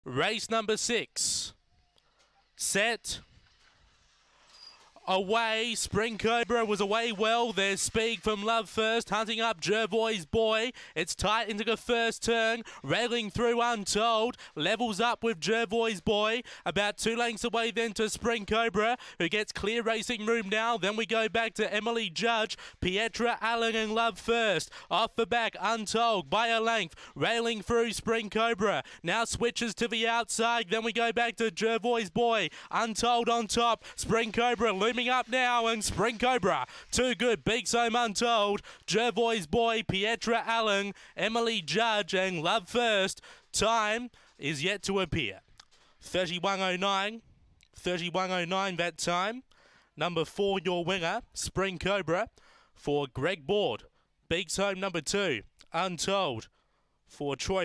Race number 6. Set. Away, Spring Cobra was away well. There's Speed from Love First, hunting up Jervois Boy. It's tight into the first turn, railing through Untold. Levels up with Jervois Boy. About 2 lengths away then to Spring Cobra, who gets clear racing room now. Then we go back to Emily Judge, Pietra Allen and Love First. Off the back, Untold by a length, railing through Spring Cobra. Now switches to the outside. Then we go back to Jervois Boy. Untold on top. Spring Cobra looming up now, and Spring Cobra too good, beats home Untold. Jervois Boy, Pietra Allen, Emily Judge and Love First. Time is yet to appear. 31:09, 31:09 that time. Number 4 your winner, Spring Cobra, for Greg Board. Beats home number 2 Untold for Troy